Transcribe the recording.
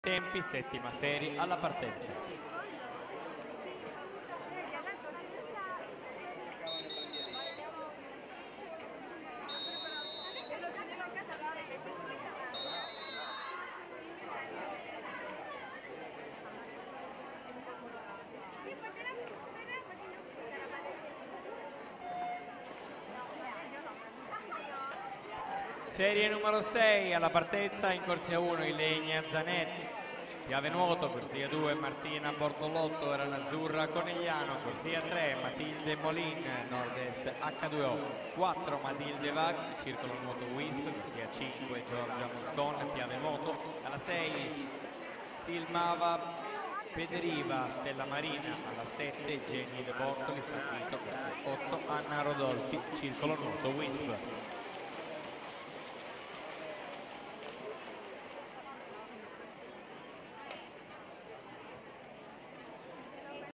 tempi, settima serie alla partenza. Serie numero 6 alla partenza, in corsia 1 Ilenia Zanetti, Piave Nuoto, corsia 2 Martina Bortolotto, Ranazzurra Conegliano, corsia 3 Matilde Molin, Nord-Est H2O, 4 Matilde Vag, Circolo Nuoto Wisp, corsia 5 Giorgia Moscon, Piave Nuoto, alla 6 Silmava Pederiva, Stella Marina, alla 7 Jenny De Bortoli, San Vito, corsia 8 Anna Rodolfi, Circolo Nuoto Wisp.